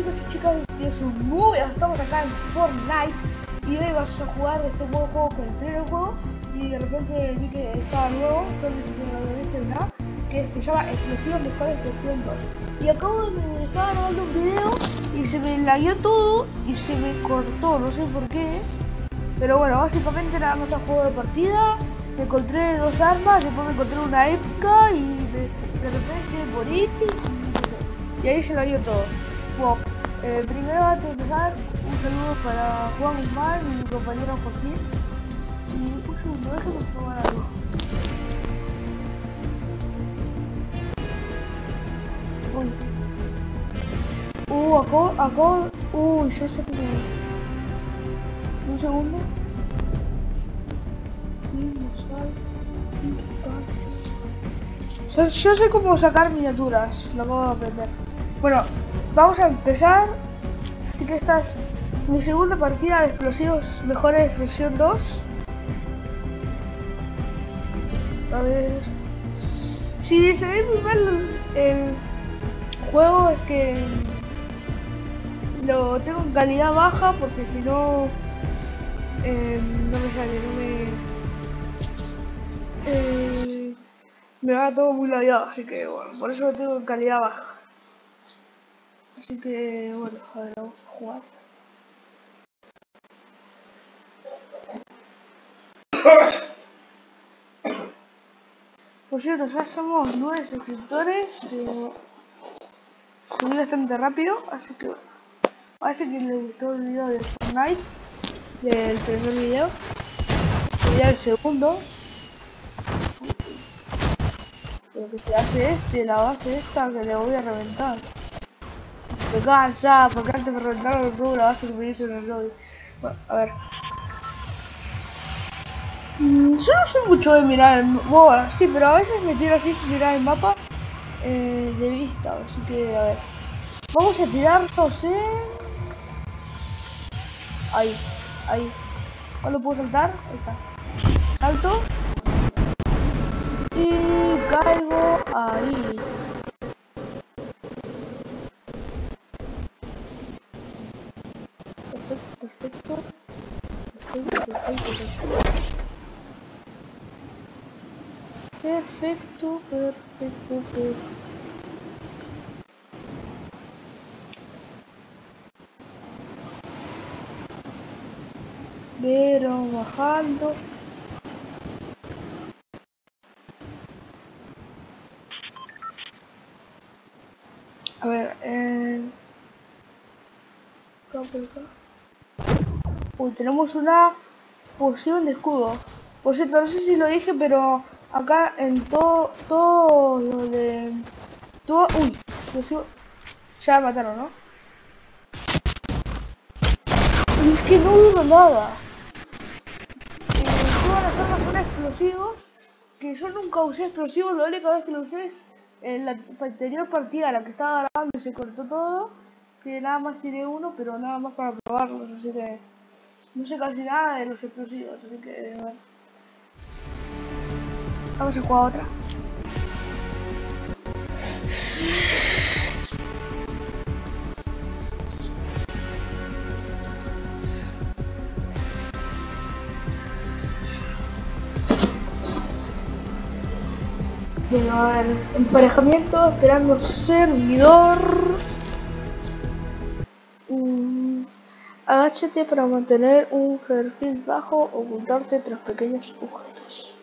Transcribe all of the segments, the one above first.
chicos y chicas, yo soy Nube, estamos acá en Fortnite y hoy vas a jugar este nuevo juego que entré en el juego y de repente vi que estaba nuevo, solo no lo viste nada, que se llama Explosivos Mejores Versión 2. Y acabo de estaba grabando un video y se me lagueó todo y se me cortó, no sé por qué. Pero bueno, básicamente nada más a juego de partida, me encontré dos armas, después me encontré una épica y de repente morí y ahí se la dio todo. Bueno, primero antes de empezar, un saludo para Juan Guzmán y mi compañero Joaquín. Y un segundo, déjame probar algo. Uy. Ya sé cómo. Un segundo. Yo sé cómo sacar miniaturas, lo acabo de aprender. Bueno, vamos a empezar. Así que esta es mi segunda partida de Explosivos Mejores Versión 2. A ver. Si se ve muy mal el juego es que lo tengo en calidad baja porque si no no me sale, me va todo muy labiado, así que bueno, por eso lo tengo en calidad baja. Así que bueno, a ver, vamos a jugar. Por cierto, ya somos 9 suscriptores, subí bastante rápido, así que bueno. Parece que les gustó el video de Fortnite, del primer video. Voy al segundo. Lo que se hace la base esta que le voy a reventar. Me cansa, porque antes me reventaron toda la base que me hizo en el lobby. Bueno, a ver. Yo no soy mucho de mirar el mapa. Bueno, sí, pero a veces me tiro así sin mirar el mapa de vista, así que a ver. Vamos a tirarnos en... Ahí. ¿Cuándo puedo saltar? Ahí está. Salto. Y caigo ahí. Perfecto. Pero bajando. A ver, acá. Uy, tenemos una poción de escudo. Por cierto, no sé si lo dije, pero acá en todo lo de... Uy, ya me mataron, ¿no? Y es que no hubo nada. Todas las armas son explosivos. Que yo nunca usé explosivos, la única vez que lo usé es en la anterior partida, la que estaba grabando y se cortó todo. Que nada más tiré uno, pero nada más para probarlos, así que no sé casi nada de los explosivos, así que bueno. Vamos a jugar otra. Bueno, a ver, emparejamiento, esperando servidor. Agáchate para mantener un perfil bajo, ocultarte tras pequeños objetos.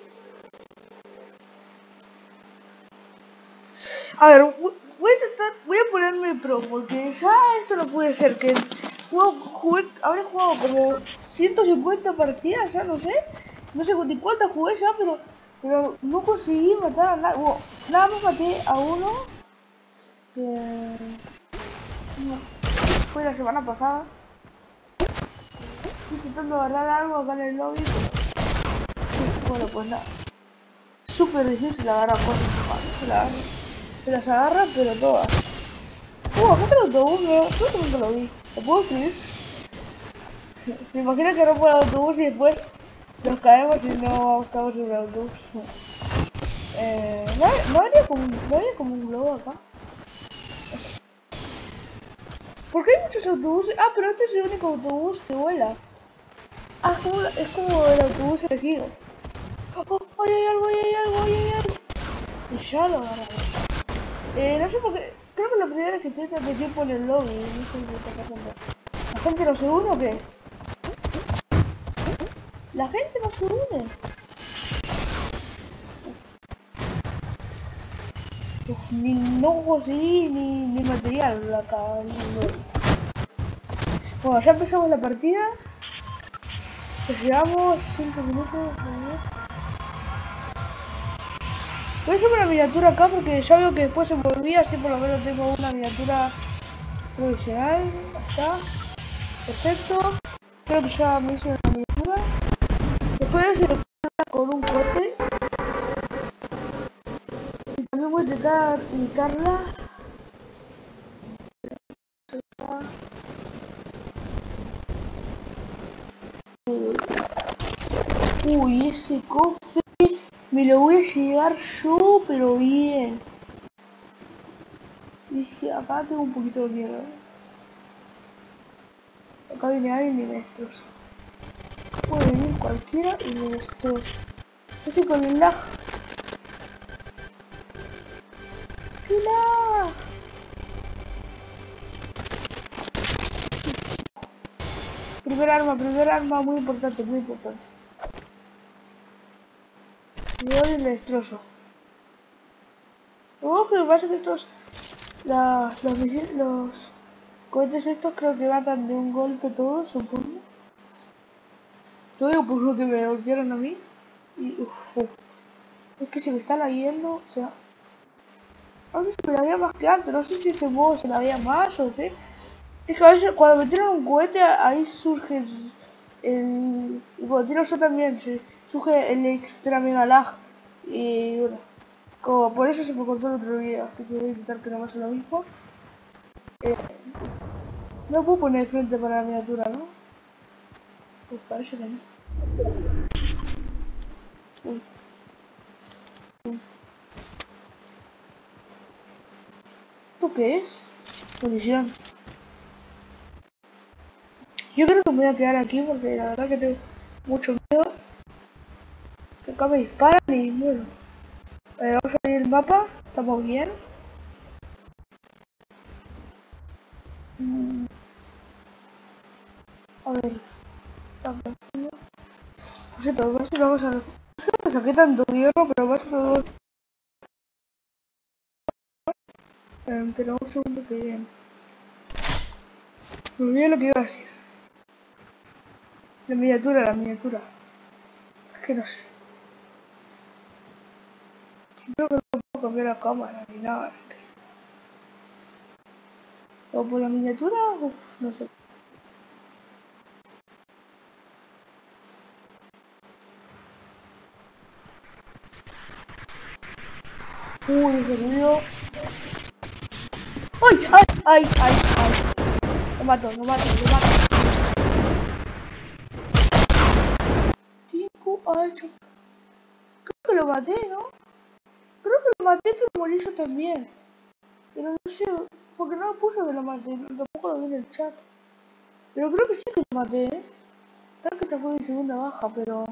A ver, voy a ponerme pro, porque ya esto no puede ser, que habré jugado como 150 partidas, ya no sé ni cuántas jugué ya, pero no conseguí matar a nadie. Bueno, nada más maté a uno que no, fue la semana pasada. Estoy intentando agarrar algo acá en el lobby, pero bueno, pues nada. Súper difícil agarrar cosas, se las agarra, pero todas. Acá está el autobús, yo nunca lo vi. ¿Lo puedo escribir? Me imagino que rompo el autobús y después nos caemos y no estamos en el autobús. ¿No habría como un globo acá? ¿Por qué hay muchos autobuses? Ah, pero este es el único autobús que vuela. Ah, es como el autobús elegido. Oh, ¡ay, hay algo, hay algo, hay algo! Y ya lo agarré. No sé por qué. Creo que la primera vez que estoy tanto tiempo en el lobby. No sé qué está pasando. ¿La gente no se une o qué? La gente no se une. Uf, ni no conseguí ni material acá. Bueno, ya empezamos la partida. Pues llevamos 5 minutos. Voy a hacer una miniatura acá porque ya veo que después se volvía, así por lo menos tengo una miniatura provisional. Ahí está. Perfecto. Creo que ya me hice una miniatura. Después se lo con un cohete. Y también voy a intentar pintarla. Uy, ese cofre me lo voy a llevar yo, pero bien. Dije, acá tengo un poquito de miedo. Acá viene alguien y me destroza. Puede venir cualquiera y me destroza. Estoy con el lag. ¡Qué lag! Primer arma, muy importante, muy importante. Y ahora le destrozo. Lo que pasa es que estos, los cohetes estos creo que matan de un golpe todos, supongo. Lo digo por lo que me golpearon a mí. Y es que se me está lagueando, o sea. A mí se me laguea más que antes, no sé si este modo se laguea más o qué. Es que a veces cuando me tiran un cohete ahí surge el... Y cuando tiro yo también surge el extra mega lag. Y bueno, como por eso se me cortó el otro video, así que voy a intentar que no pase lo mismo. No puedo poner frente para la miniatura, ¿no? Pues parece que no. ¿Esto qué es? Munición. Yo creo que me voy a quedar aquí porque la verdad que tengo mucho miedo. Que acá me disparan y bueno. Vamos a abrir el mapa, estamos bien. A ver, estamos bien. Por cierto, vamos a... No sé que saqué tanto hierro, pero más que dos. Pero un segundo que... Me olvidé lo que iba a decir. La miniatura. Es que no sé. Creo que no puedo cambiar la cámara ni nada, así que... O por la miniatura, no sé. Uy, ese ruido. ¡Ay! Lo mato. Ay, creo que lo maté, ¿no? Creo que lo maté, pero morí yo también. Pero no sé, porque no me puso que lo maté, tampoco lo vi en el chat. Pero creo que sí que lo maté, ¿eh? Creo que esta fue mi segunda baja, pero...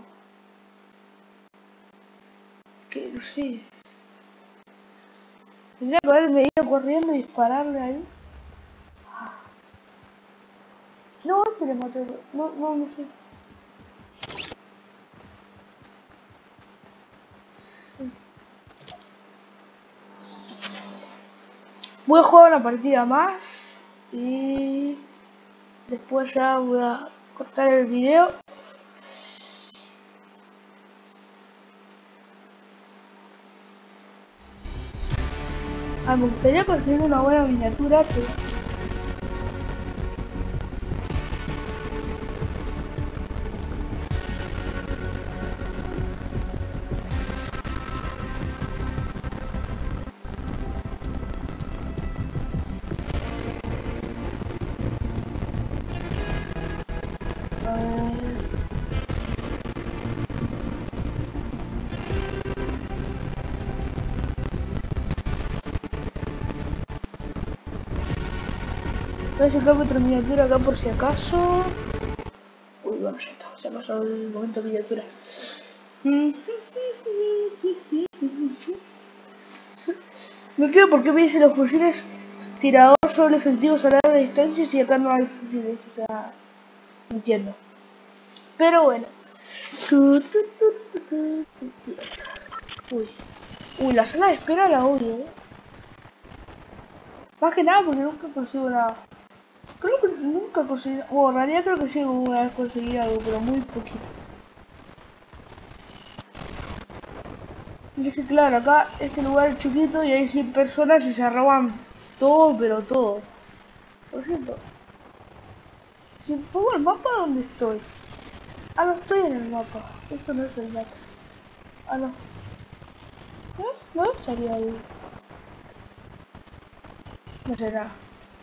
Que no sé. Tendría que haberme ido corriendo y dispararle ahí. No, este le maté. No sé. Voy a jugar una partida más y después ya voy a cortar el video. Me gustaría conseguir una buena miniatura, pero... Voy a sacar otra miniatura acá por si acaso. Uy, bueno, ya está, se ha pasado el momento de miniatura. No entiendo por qué me dicen los fusiles tirador solo efectivos a larga distancia si acá no hay fusiles, o sea, no entiendo. Pero bueno. Uy, la sala de espera la odio, Más que nada porque nunca consigo nada. Creo que nunca conseguí... Bueno, en realidad creo que sí una vez conseguí algo, pero muy poquito. Y es que claro, acá este lugar es chiquito y hay 100 personas y se roban todo, pero todo. Por cierto, si pongo el mapa, ¿dónde estoy? Ah, no estoy en el mapa. Esto no es el mapa. Ah, no. No estaría ahí. No sé nada.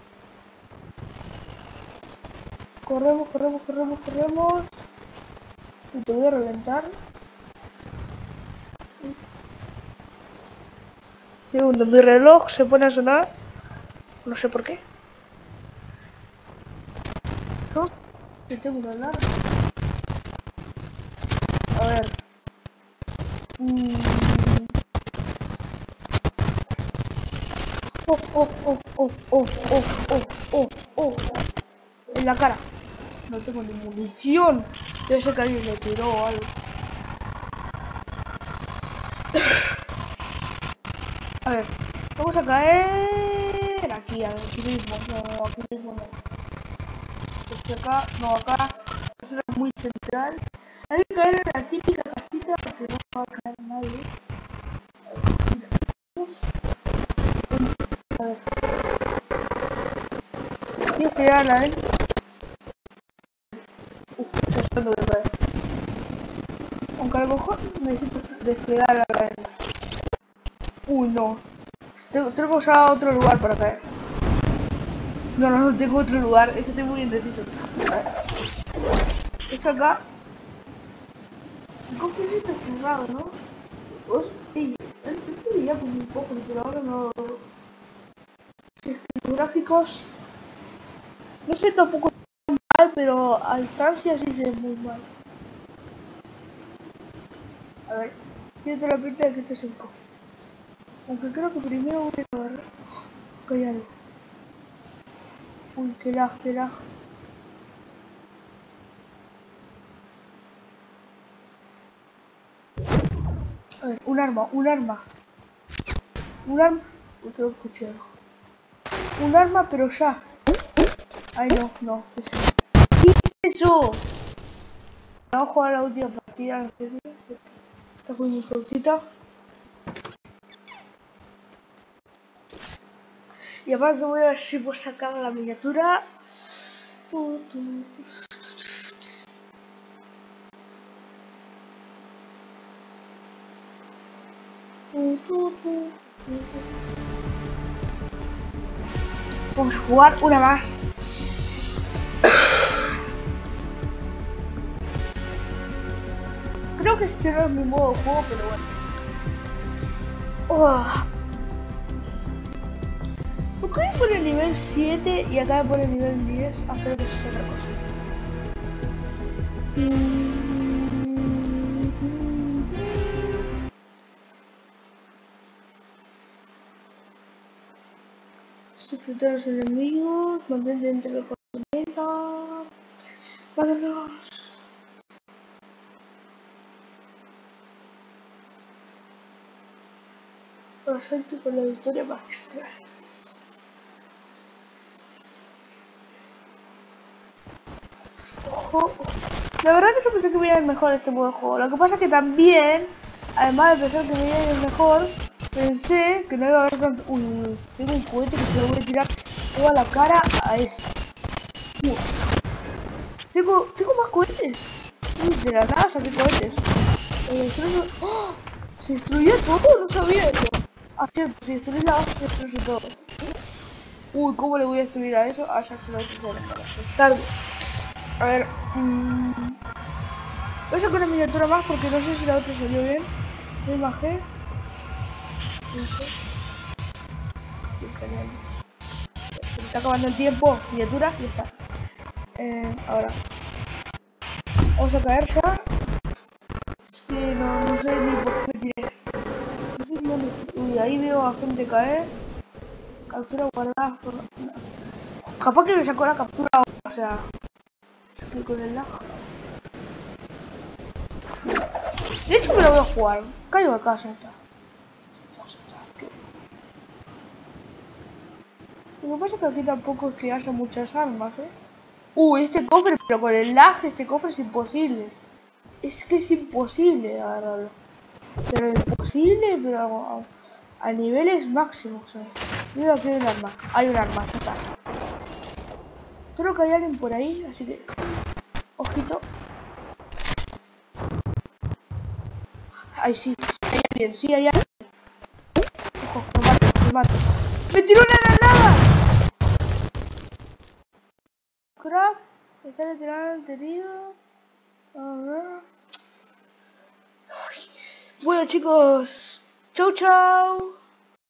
Corremos, corremos, corremos, corremos. Y te voy a reventar. Segundo, mi reloj se pone a sonar. No sé por qué. Yo tengo que hablar. A ver. En la cara. No tengo ni munición. Debe ser que alguien me tiró o algo. A ver. Vamos a caer aquí, aquí mismo. No, aquí mismo no. Este acá, no, acá. Es muy central. Hay que caer en la típica casita porque no va a caer nadie. A ver. Tienes que darla, Se está dando de caer. Aunque a lo mejor necesito desplegar la cadena. Uy, no. Tengo ya otro lugar para caer. No tengo otro lugar. Es que estoy muy indeciso. Es que acá... El cofrecito es cerrado, ¿no? Esto diría como un poco, pero ahora no... Los gráficos... No sé tampoco mal, pero a distancia sí se ve muy mal. A ver, tiene toda la pinta de que esto es el cofre. Aunque creo que primero voy a agarrar. Acá hay algo. Uy, qué lag. A ver, un arma. Uy, creo que escuché algo. Un arma, pero ya. Ay, no. ¿Qué es eso? Vamos a jugar la última partida, no sé si... Está muy cortita. Y aparte voy a ver si puedo sacar la miniatura. Vamos a jugar una más. Creo que este no es mi modo de juego, pero bueno. ¿Por qué me pone nivel 7 y acá me pone nivel 10? Ah, creo que eso es otra cosa. Disfrutar a los enemigos, mantente dentro de la corneta. Vámonos. Asalto con la victoria magistral. Ojo. La verdad que yo pensé que me iba a ir mejor este modo de juego. Lo que pasa es que también, además de pensar que me iba a ir mejor, pensé que no iba a haber tanto... Uy, tengo un cohete que se lo voy a tirar toda la cara a este. Tengo más cohetes. De la nada saqué cohetes. ¡Oh! ¿Se destruyó todo? No sabía eso. Ah, cierto, si destruís la base se destruye todo. Uy, ¿cómo le voy a destruir a eso? Ah, ya se lo voy a hacer. Tarde. A ver. Voy a sacar una miniatura más porque no sé si la otra salió bien. Me bajé. Sí, está bien. está acabando el tiempo, miniaturas y ya está. Ahora. Vamos a caer ya. Es que no sé ni por qué me tiré. No sé ni dónde estoy. Uy, ahí veo a gente caer. Captura guardada por... Capaz que me sacó la captura ahora, o sea... Es que con el lag... De hecho me lo voy a jugar. Caigo acá, ya está. Ya está. Lo que pasa es que aquí tampoco es que haya muchas armas, Uy, este cofre, pero con el lag este cofre es imposible. Es que es imposible agarrarlo. Pero imposible, pero a niveles máximos, Mira que hay un arma. Hay un arma, ya está. Creo que hay alguien por ahí, así que... Ojito. Ay, sí, hay alguien, sí hay alguien. Ojo, me mato. ¡Me tiró una granada! Crack. Está literalmente herido. A ver. Bueno, chicos. Chau, chau.